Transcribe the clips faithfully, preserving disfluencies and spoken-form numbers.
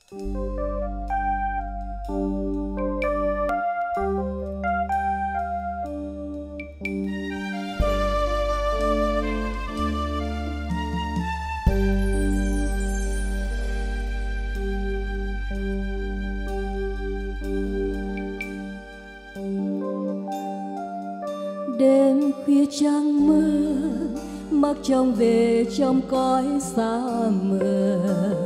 Đêm khuya trăng mơ mắc trong về trong cõi xa mờ,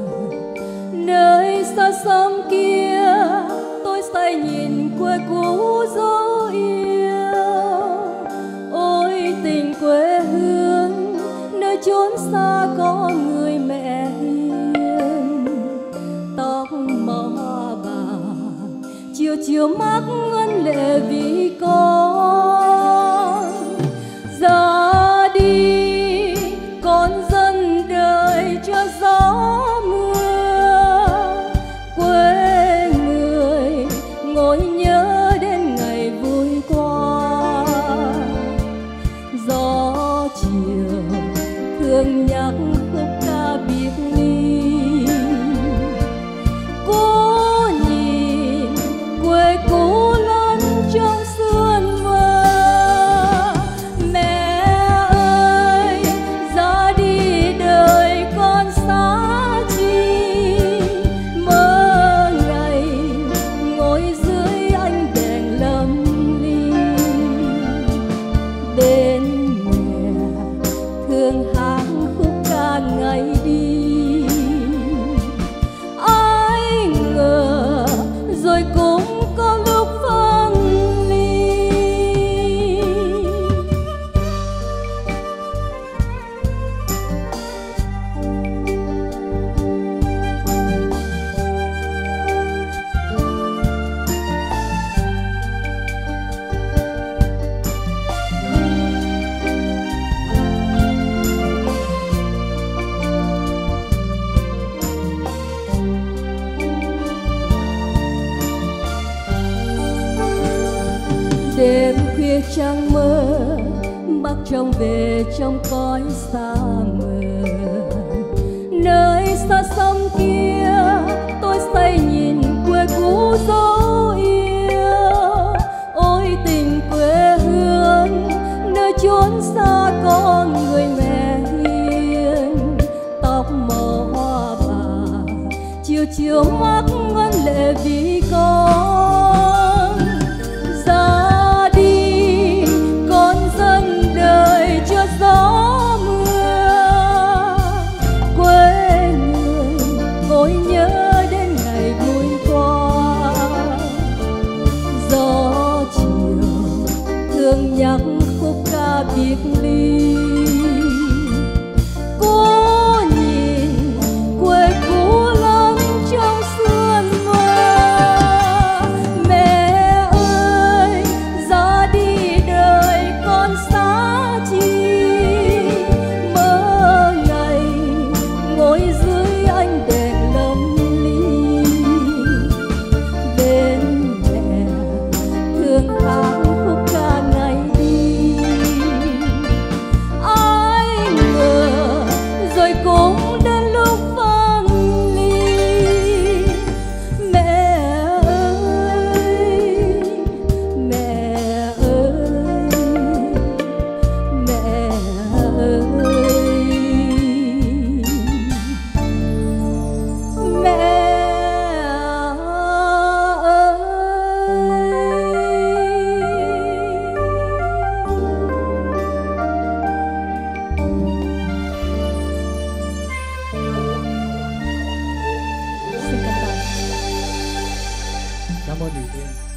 nơi xa xăm kia tôi say nhìn quê cũ dấu yêu. Ôi tình quê hương nơi chốn xa có người mẹ hiền, tóc màu hoa bạc chiều chiều mắt ngân lệ vì con. Ra đi con dân đời cho gió mưa, quê người ngồi nhớ đến ngày vui qua. Gió chiều thương nhắc khúc ca biệt ly, cố nhìn quê cũ lớn trong sương mơ. Đêm khuya trăng mơ bắc trông về trong cõi xa mờ, nơi xa xăm kia tôi say nhìn quê cũ dấu yêu. Ôi tình quê hương nơi chốn xa có người mẹ hiền, tóc màu hoa bạc chiều chiều mắt ngân lệ vì con. Ra gió mưa, quê người ngồi nhớ đến ngày vui qua. Gió chiều thương nhắc khúc ca biệt ly, cố nhìn quê cũ lớn trong sương mơ. Mẹ ơi ra đi đời con xa chi, cảm ơn Thủy Tiên.